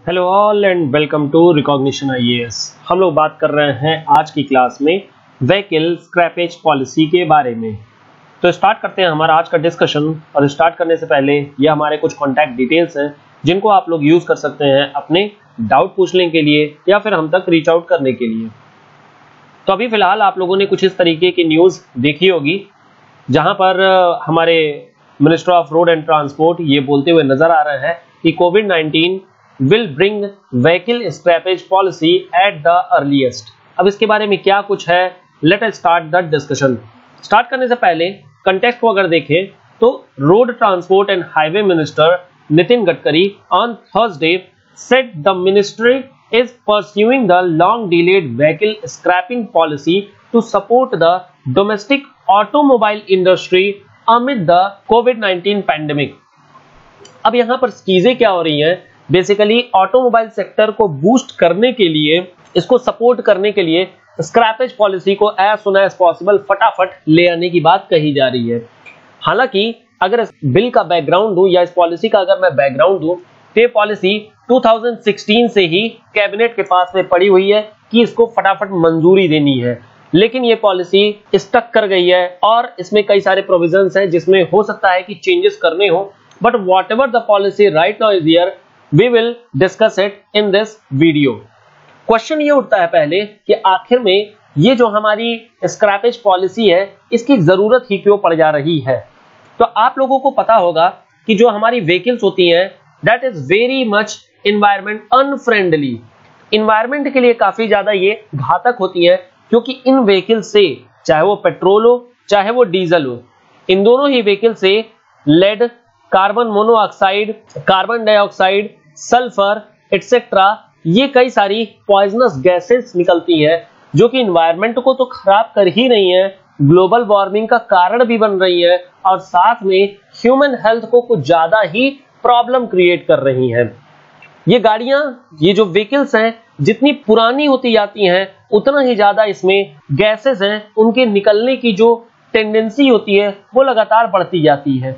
Hello all and welcome to recognition IAS. हम लोग बात कर रहे हैं आज की क्लास में व्हीकल स्क्रैपेज पॉलिसी के बारे में। तो स्टार्ट करते हैं हमारा आज का डिस्कशन। और स्टार्ट करने से पहले ये हमारे कुछ कॉन्टैक्ट डिटेल्स हैं जिनको आप लोग यूज कर सकते हैं अपने डाउट पूछने के लिए या फिर हम तक रीच आउट करने के लिए। तो अभी फिलहाल आप लोगों ने कुछ इस तरीके की न्यूज देखी होगी जहां पर हमारे minister of road and transport ये बोलते हुए नजर आ रहे हैं कि कोविड-19 will bring vehicle scrappage policy at the earliest। अब इसके बारे में क्या कुछ है, let us start the discussion। Start करने से पहले कंटेक्स्ट को अगर देखें तो road transport and highway minister Nitin Gadkari on Thursday said the ministry is pursuing the long delayed vehicle scrapping policy to support the domestic automobile industry amid the COVID-19 pandemic। अब यहाँ पर चीजें क्या हो रही हैं, बेसिकली ऑटोमोबाइल सेक्टर को boost करने के लिए, इसको सपोर्ट करने के लिए स्क्रैपेज पॉलिसी को एज सुन एज पॉसिबल फटाफट ले आने की बात कही जा रही है। हालांकि अगर इस बिल का बैकग्राउंड दूं या इस पॉलिसी का अगर मैं बैकग्राउंड दूं तो ये पॉलिसी 2016 से ही कैबिनेट के पास में पड़ी हुई है कि इसको फटाफट मंजूरी देनी है, लेकिन ये पॉलिसी स्टक कर गई है और इसमें कई सारे प्रोविजंस हैं जिसमें हो सकता है कि चेंजेस करने हो। But whatever the policy right now is here, we will discuss it in this video। Question ये उठता है पहले कि आखिर में ये जो हमारी स्क्रैपेज पॉलिसी है इसकी जरूरत ही क्यों पड़ जा रही है। तो आप लोगों को पता होगा कि जो हमारी व्हीकल्स होती हैं that is very much environment unfriendly, environment के लिए काफी ज्यादा ये घातक होती है, क्योंकि इन व्हीकल से चाहे वो पेट्रोल हो चाहे वो डीजल हो, इन दोनों ही व्हीकल से lead, carbon monoxide, carbon dioxide, sulphur etcetera ये कई सारी पॉइजनस गैसेस निकलती हैं जो कि इन्वायरमेंट को तो खराब कर ही रही हैं, ग्लोबल वार्मिंग का कारण भी बन रही है और साथ में ह्यूमन हेल्थ को कुछ ज्यादा ही प्रॉब्लम क्रिएट कर रही हैं। ये गाड़ियां, ये जो व्हीकल्स हैं जितनी पुरानी होती जाती हैं उतना ही ज्यादा इसमें गैसेस हैं, उनके निकलने की जो टेंडेंसी होती है वो लगातार बढ़ती जाती है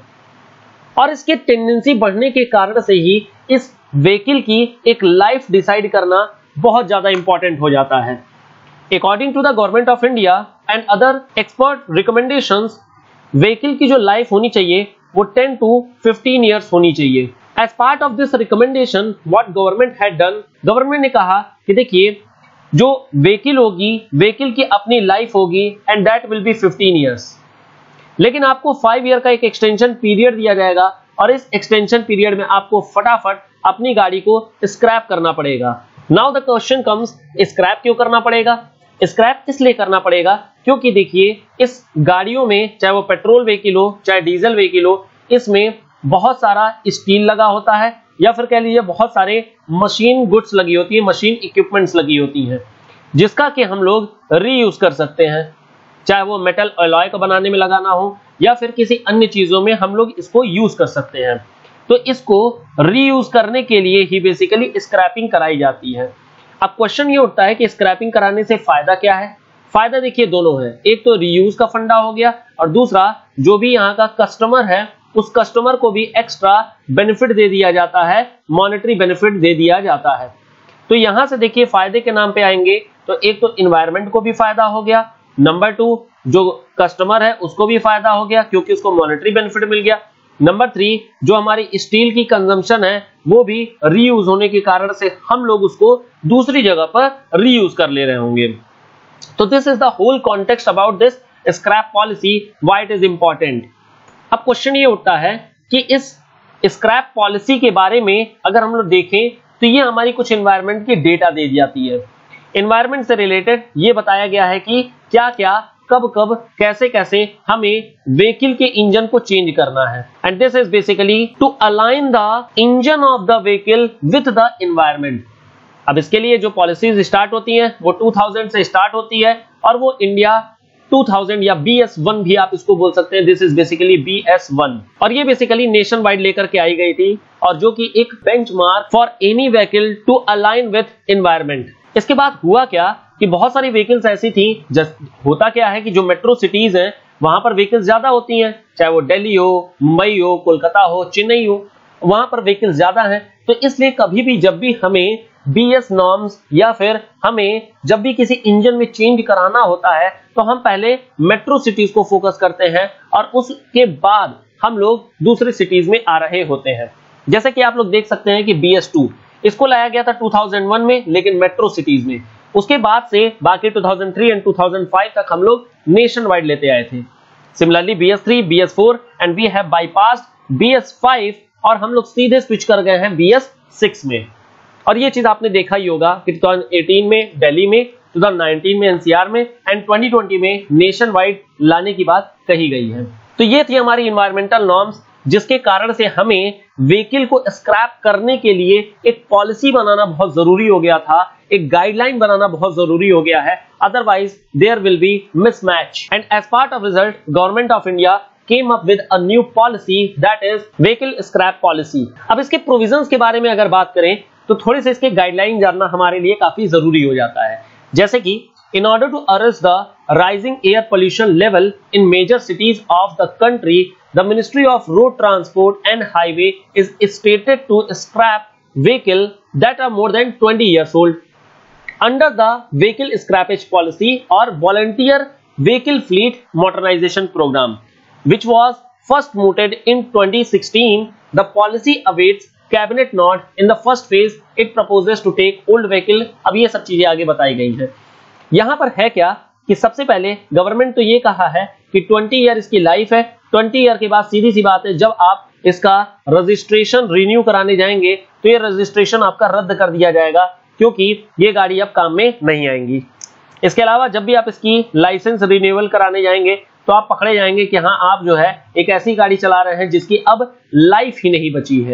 और इसकी टेंडेंसी बढ़ने के कारण से ही इस व्हीकल की एक लाइफ डिसाइड करना बहुत ज्यादा इंपॉर्टेंट हो जाता है। According to the government of India and other expert recommendations, vehicle की जो लाइफ होनी चाहिए वो 10 to 15 इयर्स होनी चाहिए। As part of this recommendation what government had done, government ने कहा कि देखिए जो व्हीकल होगी, व्हीकल की अपनी लाइफ होगी and that will be 15 years, लेकिन आपको 5 ईयर का एक एक्सटेंशन पीरियड दिया जाएगा और इस एक्सटेंशन पीरियड में आपको फटाफट अपनी गाड़ी को स्क्रैप करना पड़ेगा। Now the question comes, scrap क्यों करना पड़ेगा? स्क्रैप इसलिए करना पड़ेगा क्योंकि देखिए इस गाड़ियों में चाहे वो पेट्रोल व्हीकल हो चाहे डीजल व्हीकल हो, इसमें बहुत सारा स्टील लगा होता है या फिर कह लीजिए बहुत सारे मशीन गुड्स लगी होती है, मशीन इक्विपमेंट्स लगी होती हैं जिसका कि हम लोग रीयूज कर सकते हैं, चाहे वो मेटल अलॉय को बनाने में लगाना हो या फिर किसी अन्य चीजों में हम लोग इसको यूज कर सकते हैं। तो इसको रीयूज करने के लिए ही बेसिकली स्क्रैपिंग कराई जाती है। अब क्वेश्चन ये उठता है कि स्क्रैपिंग कराने से फायदा क्या है? फायदा देखिए दोनों है, एक तो रीयूज का फंडा हो गया और दूसरा जो भी यहाँ का कस्टमर है उस कस्टमर को भी एक्स्ट्रा बेनिफिट दे दिया जाता है, मॉनेटरी बेनिफिट दे दिया जाता है। तो यहां से देखिए फायदे के नाम पे आएंगे तो एक तो इन्वायरमेंट को भी फायदा हो गया, नंबर 2 जो कस्टमर है उसको भी फायदा हो गया क्योंकि उसको मॉनेटरी बेनिफिट मिल गया, नंबर 3 जो हमारी स्टील की कंजम्पशन है वो भी रीयूज होने के कारण से हम लोग उसको दूसरी जगह पर रीयूज कर ले रहे होंगे। तो this is the whole context about this scrap policy, why it is important. अब क्वेश्चन ये उठता है कि इस स्क्रैप पॉलिसी के बारे में अगर हम लोग देखें तो ये हमारी कुछ एनवायरनमेंट की डेटा दे दी जाती है। एनवायरनमेंट से रिलेटेड ये बताया गया है कि क्या क्या कब कब कैसे कैसे हमें व्हीकल के इंजन को चेंज करना है, and this is basically to align the engine of the vehicle with the environment. अब इसके लिए जो पॉलिसीज स्टार्ट होती हैं वो 2000 से स्टार्ट होती है और वो इंडिया 2000 या BS1 भी आप इसको बोल सकते हैं, दिस इज बेसिकली BS1 और ये बेसिकली नेशन वाइड लेकर के आई गई थी और जो कि एक benchmark for any vehicle to align with environment. इसके बाद हुआ क्या कि बहुत सारी व्हीकल्स ऐसी थी, होता क्या है कि जो मेट्रो सिटीज हैं वहां पर व्हीकल्स ज्यादा होती हैं, चाहे वो दिल्ली हो, मुंबई हो, कोलकाता हो, चेन्नई हो, वहां पर व्हीकल्स ज्यादा हैं, तो इसलिए कभी भी जब भी हमें BS नॉर्म्स या फिर हमें जब भी किसी इंजन में चेंज कराना होता है तो हम पहले मेट्रो सिटीज को फोकस करते हैं और उसके बाद हम लोग दूसरी सिटीज में आ रहे होते हैं। जैसे कि आप लोग देख सकते हैं कि BS2 इसको लाया गया था 2001 में, लेकिन मेट्रो सिटीज में। उसके बाद से बाकी 2003 एंड 2005 तक हम लोग नेशन वाइड लेते आए थे। Similarly BS3, BS4 and we have bypassed BS5 और हम लोग सीधे स्विच कर गए हैं BS6 में। और ये चीज आपने देखा ही होगा कि 2018 में दिल्ली में, 2019 में NCR में एंड 2020 में नेशन वाइड लाने की बात कही गई है। तो ये थी हमारी इन्वायरमेंटल नॉर्म्स, जिसके कारण से हमें व्हीकल को स्क्रैप करने के लिए एक पॉलिसी बनाना बहुत जरूरी हो गया था, एक गाइडलाइन बनाना बहुत जरूरी हो गया है, otherwise there will be mismatch. And as part of result government of India came up with a new policy that is vehicle scrap policy। अब इसके प्रोविजंस के बारे में अगर बात करें तो थोड़े से इसके गाइडलाइन जानना हमारे लिए काफी जरूरी हो जाता है। जैसे कि in order to arrest the rising air pollution level in major cities of the country, the Ministry of Road Transport and Highway is stated to scrap vehicle that are more than 20 years old under the vehicle scrappage policy or volunteer vehicle fleet modernization program, which was first mooted in 2016. The policy awaits cabinet nod in the first phase. It proposes to take old vehicle। अब ये सब चीजें आगे बताई गई हैं। यहां पर है क्या कि सबसे पहले गवर्नमेंट तो ये कहा है कि 20 ईयर इसकी लाइफ है। 20 ईयर के बाद सीधी सी बात है, जब आप इसका रजिस्ट्रेशन रिन्यू कराने जाएंगे तो ये रजिस्ट्रेशन आपका रद्द कर दिया जाएगा, क्योंकि ये गाड़ी अब काम में नहीं आएंगी। इसके अलावा जब भी आप इसकी लाइसेंस रिन्यूअल कराने जाएंगे तो आप पकड़े जाएंगे कि हाँ, आप जो है एक ऐसी गाड़ी चला रहे हैं जिसकी अब लाइफ ही नहीं बची है।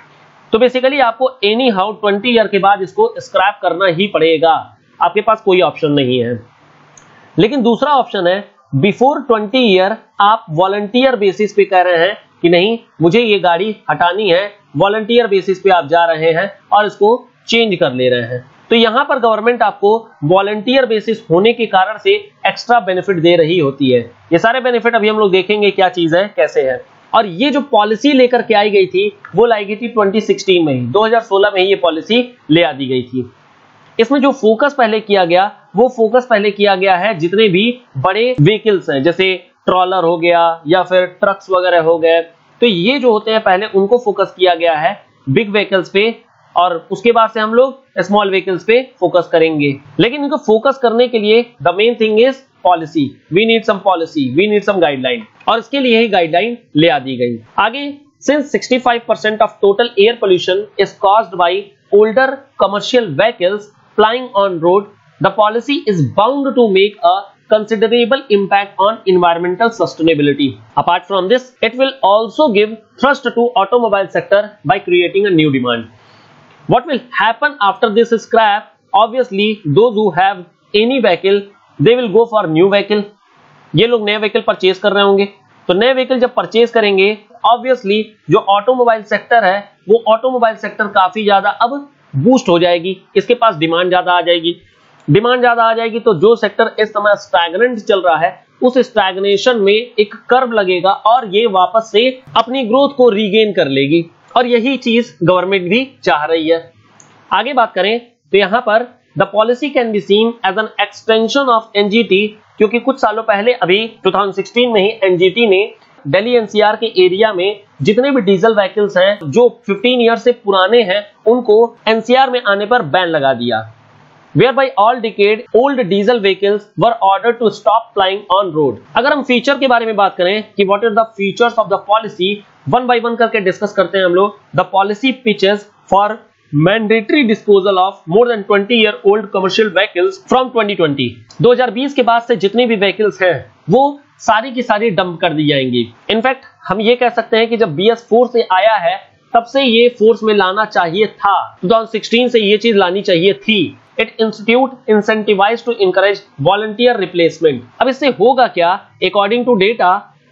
तो बेसिकली आपको एनी हाउ 20 ईयर के बाद इसको स्क्रैप करना ही पड़ेगा, आपके पास कोई ऑप्शन नहीं है। लेकिन दूसरा ऑप्शन है बिफोर 20 ईयर आप वॉलंटियर बेसिस पे कह रहे हैं कि नहीं, मुझे ये गाड़ी हटानी है, वॉलंटियर बेसिस पे आप जा रहे हैं और इसको चेंज कर ले रहे हैं। तो यहां पर गवर्नमेंट आपको वॉलंटियर बेसिस होने के कारण से एक्स्ट्रा बेनिफिट दे रही होती है। ये सारे बेनिफिट अभी हम लोग देखेंगे क्या चीज है, कैसे है। और ये जो पॉलिसी लेकर के आई गई थी वो लाई गई थी 2016 में ही, 2016 में ही ये पॉलिसी ले आ दी गई थी। इसमें जो फोकस पहले किया गया वो फोकस पहले किया गया है जितने भी बड़े व्हीकल्स हैं, जैसे ट्रॉलर हो गया या फिर ट्रक्स वगैरह हो गए, तो ये जो होते हैं पहले उनको फोकस किया गया है बिग व्हीकल्स पे, और उसके बाद से हम लोग स्मॉल व्हीकल्स पे फोकस करेंगे। लेकिन इनको फोकस करने के लिए the main thing is policy. We need some policy, we need some guideline, और इसके लिए ही गाइडलाइन ले आ दी गई। आगे, since 65% of total air pollution is caused by older commercial vehicles flying on road, the policy is bound to make a considerable impact on environmental sustainability. Apart from this, it will also give thrust to automobile sector by creating a new demand. What will happen after this scrap? Obviously, those who have any vehicle, they will go for new vehicle. ये लोग नए vehicle purchase कर रहे होंगे, तो नए vehicle जब purchase करेंगे, ऑब्वियसली जो ऑटोमोबाइल सेक्टर है वो ऑटोमोबाइल सेक्टर काफी ज्यादा अब बूस्ट हो जाएगी, इसके पास डिमांड ज्यादा आ जाएगी। डिमांड ज्यादा आ जाएगी तो जो सेक्टर इस समय स्टैग्नेंट चल रहा है उस स्टैग्नेशन में एक कर्व लगेगा और ये वापस से अपनी ग्रोथ को रीगेन कर लेगी, और यही चीज गवर्नमेंट भी चाह रही है। आगे बात करें तो यहां पर the policy can be seen as an extension of NGT, क्योंकि कुछ सालों पहले अभी 2016 में ही एनजीटी ने दिल्ली एनसीआर के एरिया में जितने भी डीजल व्हीकल्स हैं जो 15 ईयर से पुराने हैं उनको एनसीआर में आने पर बैन लगा दिया, whereby all decade old diesel vehicles were ordered to stop plying on road। अगर हम फीचर के बारे में बात करें कि what are the features of the policy, one by one करके डिस्कस करते हैं हम लोग। The policy pitches for mandatory disposal of more than 20 year old commercial vehicles from 2020। 2020 के बाद से जितने भी व्हीकल्स हैं वो सारी की सारी डंप कर दी जाएंगी। इनफैक्ट हम ये कह सकते हैं कि जब BS4 से आया है तब से ये फोर्स में लाना चाहिए था, 2016 से ये चीज लानी चाहिए थी। It institute incentivized to encourage volunteer replacement। अब इससे होगा क्या? According to data,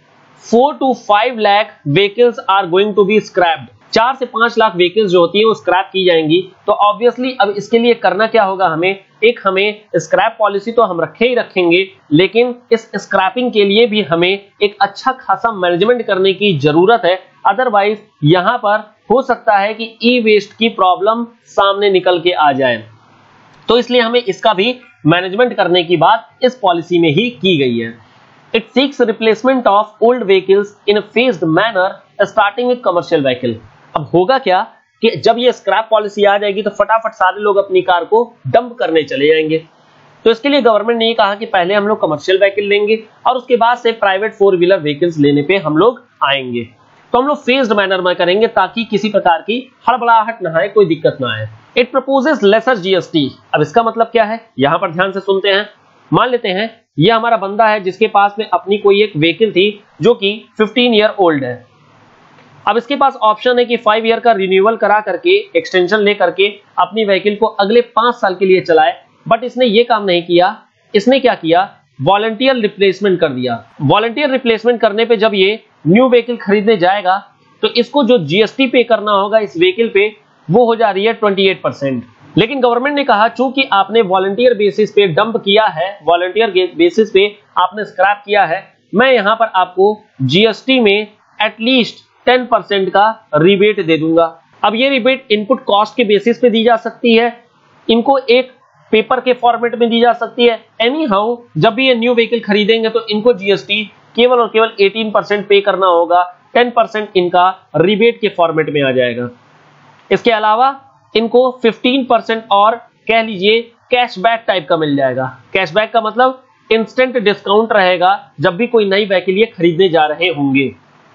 4 to 5 lakh vehicles are going to be scrapped। 4 से 5 लाख व्हीकल्स जो होती है वो स्क्रैप की जाएंगी। तो ऑब्वियसली अब इसके लिए करना क्या होगा हमें, एक हमें स्क्रैप पॉलिसी तो हम रखे ही रखेंगे, लेकिन इस स्क्रैपिंग के लिए भी हमें एक अच्छा खासा मैनेजमेंट करने की जरूरत है। अदरवाइज यहाँ पर हो सकता है कि ई वेस्ट की प्रॉब्लम सामने निकल के आ जाए। तो इसलिए हमें इसका भी मैनेजमेंट करने की बात इस पॉलिसी में ही की गई है। It seeks replacement of old vehicles in a phased manner starting with commercial vehicle. अब होगा क्या कि जब ये स्क्रैप पॉलिसी आ जाएगी तो फटाफट सारे लोग अपनी कार को डंप करने चले जाएंगे। तो इसके लिए गवर्नमेंट ने ये कहा कि पहले हम लोग कमर्शियल व्हीकल लेंगे और उसके बाद से प्राइवेट 4 व्हीलर व्हीकल्स लेने पे हम लोग आएंगे। तो हम लोग फेज्ड मैनर में करेंगे ताकि किसी प्रकार की हड़बड़ाहट ना आए, कोई दिक्कत ना आए। It proposes lesser GST. अब इसका मतलब क्या है, यहां पर ध्यान से सुनते हैं। मान लेते हैं ये हमारा बंदा है जिसके पास में अपनी कोई एक व्हीकल थी जो कि 15 ईयर ओल्ड है। अब इसके पास ऑप्शन है कि 5 ईयर का रिन्यूअल करा करके, एक्सटेंशन ले करके अपनी व्हीकल को अगले 5 साल के लिए चलाए, बट इसने ये काम नहीं किया। इसने क्या किया, वॉलंटियर रिप्लेसमेंट कर दिया। वॉलंटियर रिप्लेसमेंट करने पे जब ये न्यू व्हीकल खरीदने जाएगा तो इसको जो जीएसटी पे करना होगा इस व्हीकल पे वो हो जा रही है 28%। लेकिन गवर्नमेंट ने कहा चूंकि आपने वॉलंटियर बेसिस पे डंप किया है, वॉलंटियर बेसिस पे आपने स्क्रैप किया है, मैं यहां पर आपको जीएसटी में एटलीस्ट 10% का रिबेट दे दूंगा। अब ये रिबेट इनपुट कॉस्ट के बेसिस पे दी जा सकती है, इनको एक पेपर के फॉर्मेट में दी जा सकती है। एनी हाउ जब भी ये न्यू व्हीकल खरीदेंगे तो इनको जीएसटी केवल और केवल 18% पे करना होगा, 10% इनका रिबेट के फॉर्मेट में आ जाएगा। इसके अलावा इनको 15% और कह लीजिए कैशबैक टाइप का मिल जाएगा। कैशबैक का मतलब इंस्टेंट डिस्काउंट रहेगा जब भी कोई नई व्हीकल ये खरीदने जा रहे होंगे।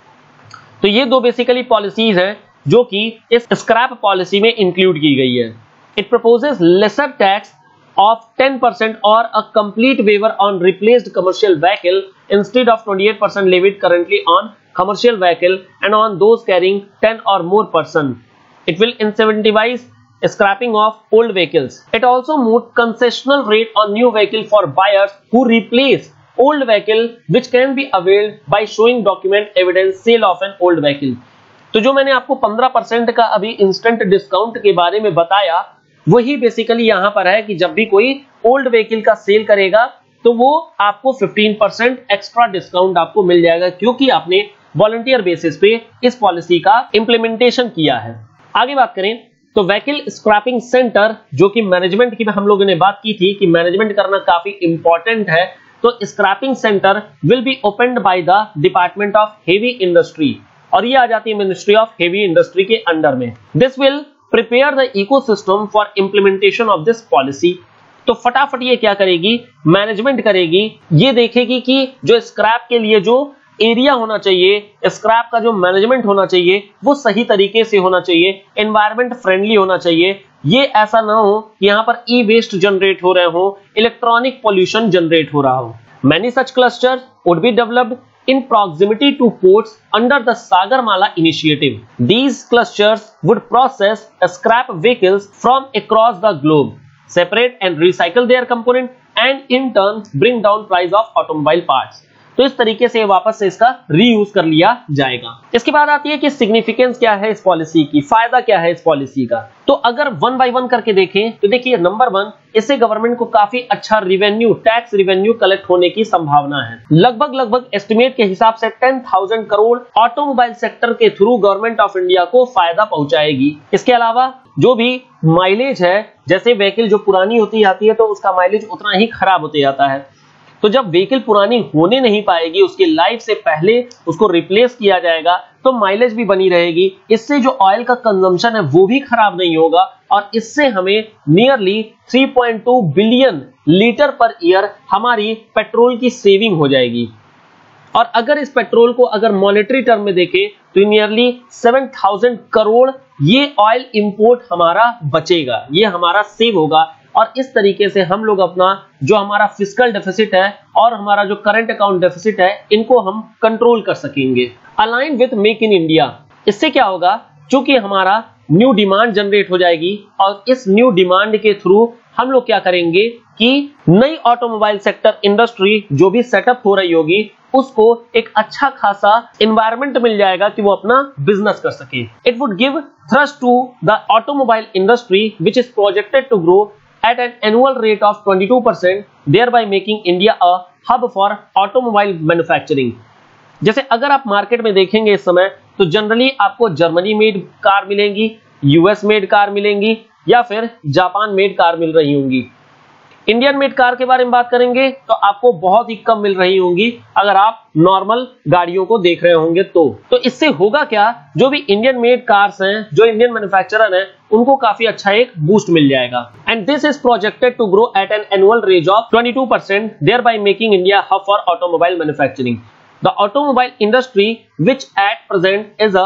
तो ये दो बेसिकली पॉलिसीज हैं जो कि इस स्क्रैप पॉलिसी में इंक्लूड की गई है। It proposes lesser tax of 10% or a complete waiver on replaced commercial vehicle instead of 28% levied currently on commercial vehicle and on those carrying 10 or more person. It will incentivize scrapping of old vehicles. It also moved concessional rate on new vehicle for buyers who replace old vehicle which can be availed by showing document evidence sale of an old vehicle. तो जो मैंने आपको 15% का अभी instant discount के बारे में बताया वही बेसिकली यहां पर है कि जब भी कोई ओल्ड व्हीकल का सेल करेगा तो वो आपको 15% एक्स्ट्रा डिस्काउंट आपको मिल जाएगा क्योंकि आपने वॉलंटियर बेसिस पे इस पॉलिसी का इंप्लीमेंटेशन किया है। आगे बात करें तो व्हीकल स्क्रैपिंग सेंटर, जो कि मैनेजमेंट की हम लोगों ने बात की थी कि मैनेजमेंट करना काफी इंपॉर्टेंट है, तो scrapping centre will be opened by the department of heavy industry और ये आ जाती है मिनिस्ट्री ऑफ हेवी इंडस्ट्री के अंडर में। This will prepare the ecosystem for implementation of this policy. तो फटाफट ये क्या करेगी, मैनेजमेंट करेगी, ये देखेगी कि जो स्क्रैप के लिए जो एरिया होना चाहिए, स्क्रैप का जो मैनेजमेंट होना चाहिए वो सही तरीके से होना चाहिए, एनवायरमेंट फ्रेंडली होना चाहिए। ये ऐसा ना हो कि यहाँ पर ई वेस्ट जनरेट हो रहे हो, इलेक्ट्रॉनिक पोल्यूशन जनरेट हो रहा हो। Many such clusters would be developed in proximity to ports under the Sagarmala initiative. These clusters would process scrap vehicles from across the globe, separate and recycle their component and in turn bring down price of automobile parts. तो इस तरीके से वापस से इसका reuse कर लिया जाएगा। इसके बाद आती है कि सिग्निफिकेंस क्या है इस पॉलिसी की, फायदा क्या है इस पॉलिसी का। तो अगर वन बाय वन करके देखें तो देखिए नंबर 1, इससे गवर्नमेंट को काफी अच्छा रिवेन्यू, टैक्स रिवेन्यू कलेक्ट होने की संभावना है। लगभग एस्टिमेट के हिसाब से 10,000 करोड़ ऑटोमोबाइल सेक्टर के थ्रू गवर्नमेंट ऑफ इंडिया को फायदा पहुंचाएगी। इसके अलावा जो भी माइलेज है, जैसे व्हीकल जो पुरानी होती जाती है तो उसका माइलेज उतना ही खराब होते जाता है, तो जब व्हीकल पुरानी होने नहीं पाएगी, उसकी लाइफ से पहले उसको रिप्लेस किया जाएगा तो माइलेज भी बनी रहेगी। इससे जो ऑयल का कंजम्पशन है वो भी खराब नहीं होगा और इससे हमें nearly 3.2 billion litre per year हमारी पेट्रोल की सेविंग हो जाएगी। और अगर इस पेट्रोल को अगर मॉनेटरी टर्म में देखें तो नियरली 7,000 करोड़ ये ऑयल इंपोर्ट हमारा बचेगा, ये हमारा सेव होगा। और इस तरीके से हम लोग अपना जो हमारा फिस्कल डेफिसिट है और हमारा जो करंट अकाउंट डेफिसिट है इनको हम कंट्रोल कर सकेंगे। Align with make in India, इससे क्या होगा, चूंकि हमारा न्यू डिमांड जनरेट हो जाएगी और इस न्यू डिमांड के थ्रू हम लोग क्या करेंगे कि नई ऑटोमोबाइल सेक्टर इंडस्ट्री जो भी सेटअप हो रही होगी उसको एक अच्छा खासा एनवायरनमेंट मिल जाएगा कि वो अपना बिजनेस कर सके। It would give thrust to the automobile industry which is projected to grow at an annual rate of 22%, thereby making India a hub for automobile manufacturing. जैसे अगर आप मार्केट में देखेंगे इस समय तो जनरली आपको जर्मनी मेड कार मिलेंगी, यूएस मेड कार मिलेंगी या फिर जापान मेड कार मिल रही होंगी। इंडियन मेड कार के बारे में बात करेंगे तो आपको बहुत ही कम मिल रही होंगी अगर आप नॉर्मल गाड़ियों को देख रहे होंगे तो इससे होगा क्या, जो भी इंडियन मेड कार्स हैं, जो इंडियन मैन्युफैक्चरर हैं, उनको काफी अच्छा एक बूस्ट मिल जाएगा। And this is projected to grow at an annual rate of 22%, thereby making India hub for automobile manufacturing. The automobile industry, which at present is a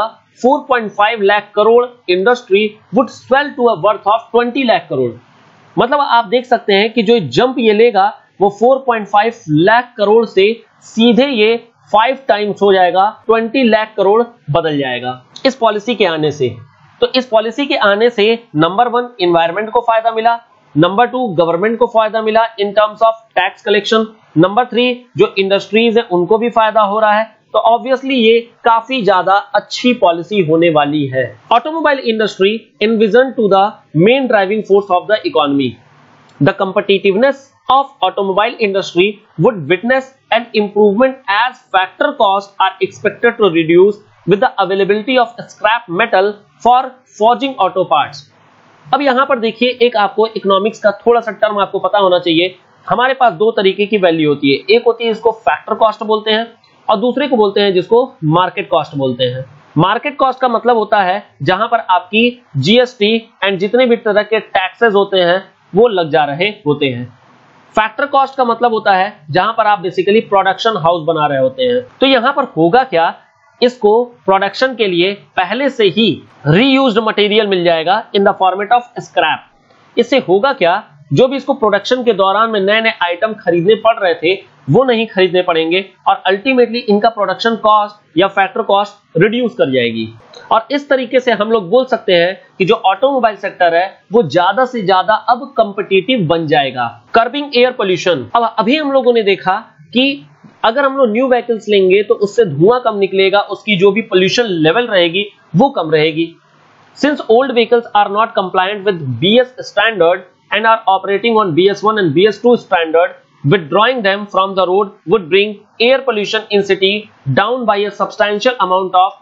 4.5 lakh crore industry, would swell to a worth of 20 lakh crore. मतलब आप देख सकते हैं कि जो jump ये लेगा वो 4.5 लाख करोड़ से सीधे ये 5 टाइम्स हो जाएगा, 20 लाख करोड़ बदल जाएगा इस पॉलिसी के आने से। तो इस पॉलिसी के आने से नंबर 1 एनवायरनमेंट को फायदा मिला, नंबर 2 गवर्नमेंट को फायदा मिला in terms of tax collection, number 3 जो इंडस्ट्रीज है उनको भी फायदा हो रहा है। तो ऑब्वियसली ये काफी ज्यादा अच्छी पॉलिसी होने वाली है। Automobile industry envisioned to the main driving force of the economy. The competitiveness of automobile industry would witness an improvement as factor costs are expected to reduce with the availability of scrap metal for forging auto parts. अब यहां पर देखिए, एक आपको economics का थोड़ा सा term आपको पता होना चाहिए। हमारे पास दो तरीके की वैल्यू होती है, एक होती है इसको फैक्टर कॉस्ट बोलते हैं और दूसरे को बोलते हैं जिसको मार्केट कॉस्ट बोलते हैं। मार्केट कॉस्ट का मतलब होता है जहां पर आपकी जीएसटी एंड जितने भी तरह के टैक्सेस होते हैं वो लग जा रहे होते हैं। फैक्टर कॉस्ट का मतलब होता है जहां पर आप बेसिकली प्रोडक्शन हाउस बना रहे होते हैं। तो यहां पर होगा क्या, इसको प्रोडक्शन के लिए पहले से ही रीयूज्ड मटेरियल मिल जाएगा in the format of scrap. इससे होगा क्या, जो भी इसको प्रोडक्शन के दौरान में नए नए आइटम खरीदने पड़ रहे थे वो नहीं खरीदने पड़ेंगे और अल्टीमेटली इनका प्रोडक्शन कॉस्ट या फैक्टर कॉस्ट रिड्यूस कर जाएगी। और इस तरीके से हम लोग बोल सकते हैं कि जो ऑटोमोबाइल सेक्टर है वो ज्यादा से ज्यादा अब कॉम्पिटिटिव बन जाएगा। कर्बिंग एयर पोल्यूशन, अब अभी हम लोगों ने देखा कि अगर हम लोग न्यू व्हीकल्स लेंगे तो उससे धुआं कम निकलेगा, उसकी जो भी पोल्यूशन लेवल रहेगी वो कम रहेगी। Since old vehicles are not compliant with BS standard and are operating on BS1 and BS2 standard, withdrawing them from the road would bring air pollution in city down by a substantial amount of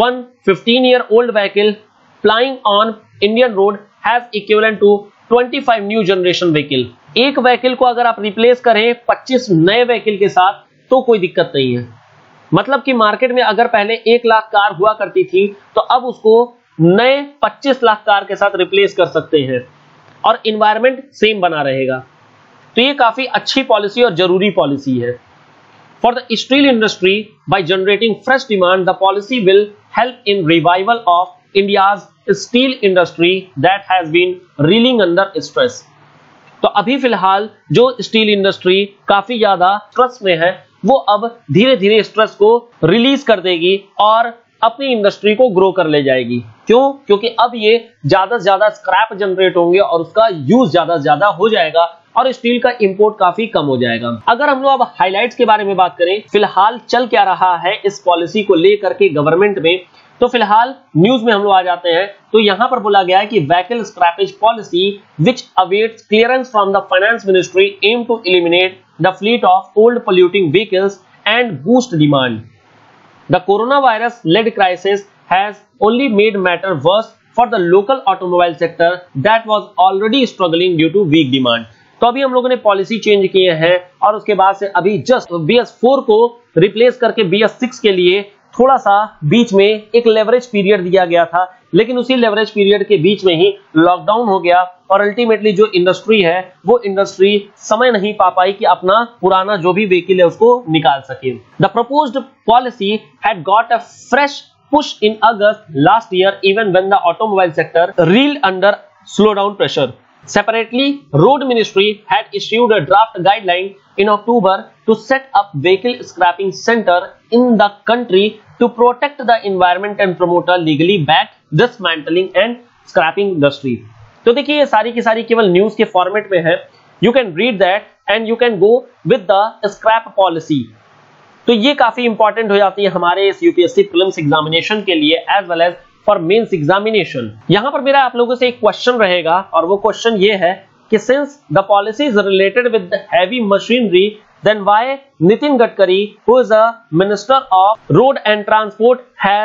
15-year-old vehicle plying on Indian road has equivalent to 25 new generation vehicle. एक vehicle को अगर आप replace करें 25 नए vehicle के साथ तो कोई दिक्कत नहीं है। मतलब कि मार्केट में अगर पहले 1 लाख कार हुआ करती थी तो अब उसको नए 25 लाख कार के साथ रिप्लेस कर सकते हैं और इन्वायरमेंट सेम बना रहेगा। तो ये काफी अच्छी पॉलिसी और जरूरी पॉलिसी है। For the steel industry, by generating fresh demand, the policy will help in revival of India's steel industry that has been reeling under stress. तो अभी फिलहाल जो स्टील इंडस्ट्री काफी ज्यादा स्ट्रेस में है वो अब धीरे धीरे स्ट्रेस को रिलीज कर देगी और अपनी इंडस्ट्री को ग्रो कर ले जाएगी। क्यों? क्योंकि अब ये ज्यादा से ज्यादा स्क्रैप जनरेट होंगे और उसका यूज ज्यादा से ज्यादा हो जाएगा और स्टील का इंपोर्ट काफी कम हो जाएगा। अगर हम लोग अब हाइलाइट्स के बारे में बात करें, फिलहाल चल क्या रहा है इस पॉलिसी को लेकर के गवर्नमेंट में, तो फिलहाल न्यूज में हम लोग आ जाते हैं। तो यहां पर बोला गया है कि vehicle scrappage policy which awaits clearance from the finance ministry aim to eliminate the fleet of old polluting vehicles and boost demand. The coronavirus-led crisis has only made matter worse for the local automobile sector that was already struggling due to weak demand. तो अभी हम लोगों ने policy change किए हैं और उसके बाद से अभी जस्ट BS4 को रिप्लेस करके BS6 के लिए थोड़ा सा बीच में एक लेवरेज पीरियड दिया गया था, लेकिन उसी लेवरेज पीरियड के बीच में ही लॉकडाउन हो गया और अल्टीमेटली जो इंडस्ट्री है वो इंडस्ट्री समय नहीं पा पाई कि अपना पुराना जो भी व्हीकल है उसको निकाल सके। The proposed policy had got a fresh push in August last year even when the automobile sector reeled under slowdown pressure. Separately, Road Ministry had issued a draft guideline in October to set up vehicle scrapping center in the country to protect the environment and promote a legally backed dismantling and scrapping industry. तो देखिए ये सारी की सारी केवल news के format में है। You can read that and you can go with the scrap policy. तो ये काफी इंपॉर्टेंट हो जाती है हमारे इस यूपीएससी प्रीलिम्स एग्जामिनेशन के लिए as well as for mains examination. यहां पर मेरा आप लोगों से एक क्वेश्चन रहेगा और वो क्वेश्चन ये है कि since the policy is related with heavy machinery then why Nitin Gadkari, who is a minister of road and transport, has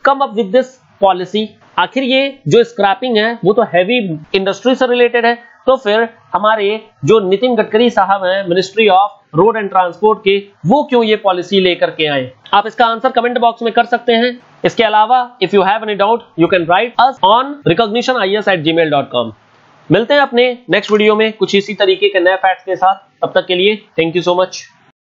come up with this policy? आखिर ये जो स्क्रैपिंग है वो तो हैवी इंडस्ट्री से रिलेटेड है, तो फिर हमारे जो नितिन गडकरी साहब हैं ministry of road and transport के, वो क्यों ये पॉलिसी लेकर के आए? आप इसका आंसर कमेंट बॉक्स में कर सकते हैं। इसके अलावा if you have any doubt you can write us on recognitionis@gmail.com। मिलते हैं अपने नेक्स्ट वीडियो में कुछ इसी तरीके के नए फैक्ट्स के साथ। तब तक के लिए थैंक यू सो मच।